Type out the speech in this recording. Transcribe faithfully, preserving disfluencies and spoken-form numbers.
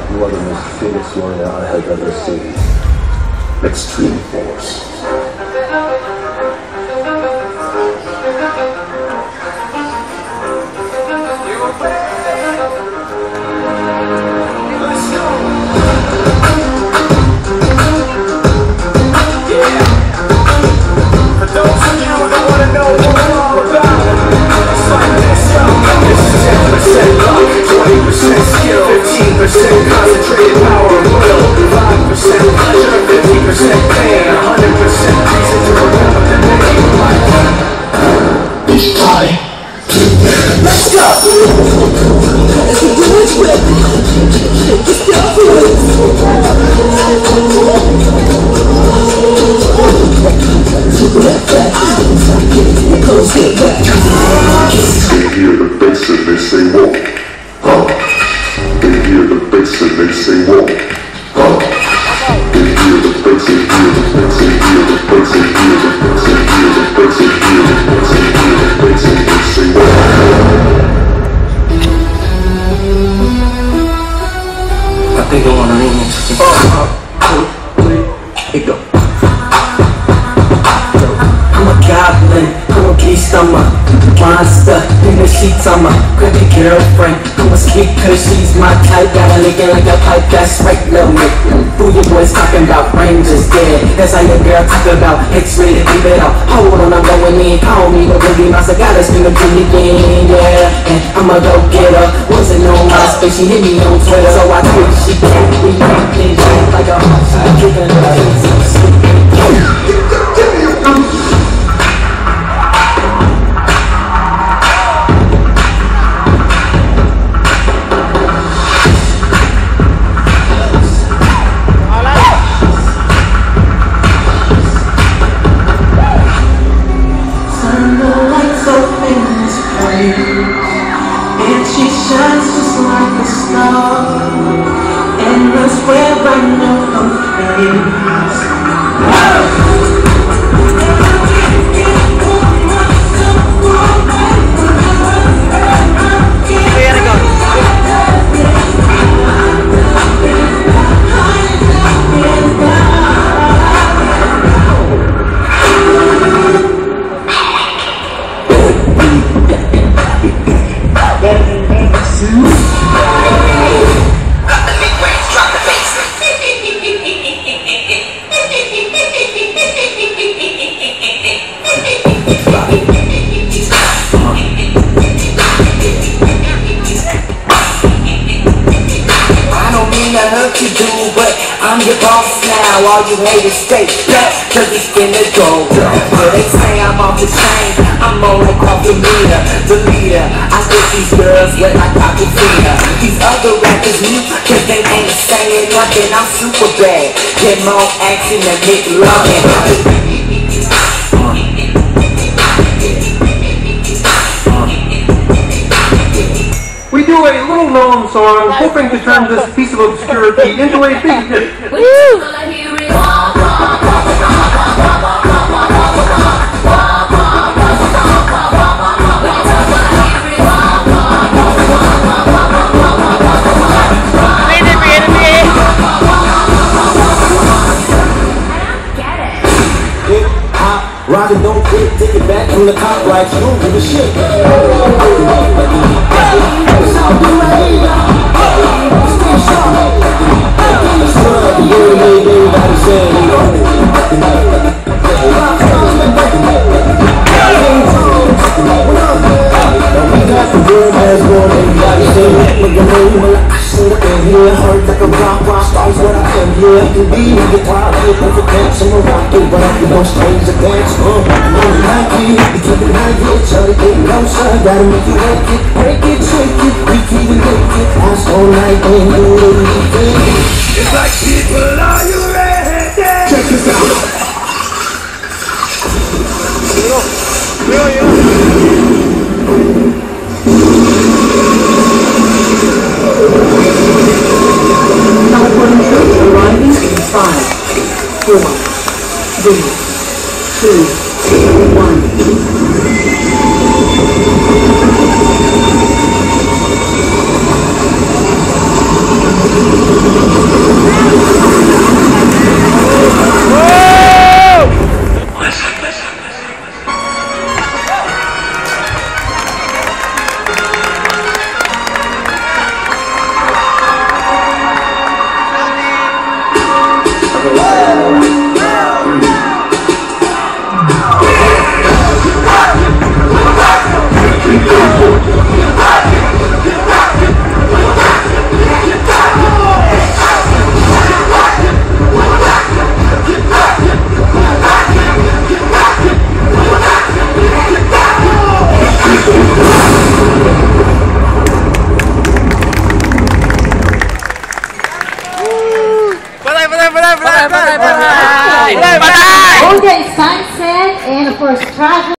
You are the most famous warrior I have ever seen. Extreme Force. fifteen percent concentrated power of will, five percent pleasure, fifty percent pain, one hundred percent reason to remember the name. It's time to win. Let's go! Let's do it with Let's go! They hear the bass and they say walk. They hear the bass and they say walk. They hear the bass and hear the bass and hear the bass and hear the bass and hear the bass and hear the bass and hear the bass and they say walk. I think I wanna remix this. One, two, three, it go. I'm a goblin, I'm a beast, I'm a monster in the sheets, I'm a crazy girlfriend. I'm a sweet cause she's my type, got her licking like a pipe, that's right, little mate. Who you boys talking about? Rangers dead. That's how your girl talk about X-rated, leave it out. Hold on, I'm going in, call me the boogie mouse, I gotta spin the pretty game, yeah. And I'ma go get her, wasn't on MySpace, she hit me on Twitter, so I tweet, she can't be nothing, like a hot shot, giving her easy sleep. And she shines just like a star, and that's where I know I'm famous. To do, but I'm your boss now. All you haters stay back, cause it's finna go. But they say I'm off the chain, I'm on like off the meter. The leader, I get these girls wet like Aquafina. These other rappers new, cause they ain't saying nothing. I'm super bad, get more action than Nick Lovin'. We do a little known song, hoping to turn this piece of obscurity into a big hit. Woo! Rockin' don't quit, take it back from the top like you don't give a shit. Everybody saying here, hurt like a rock, rock, stars what I am here. I can be in guitar, here, perfect dance, I'm a rocker, but I can watch things that dance, uh, I know you like it, you keep it right here, try to get closer, gotta make you work it, break it, shake it, we keep it, make it, ask all night, and do the weekend. It's like people, are you ready? Check this out. Yo, yo, Five, four, three, two,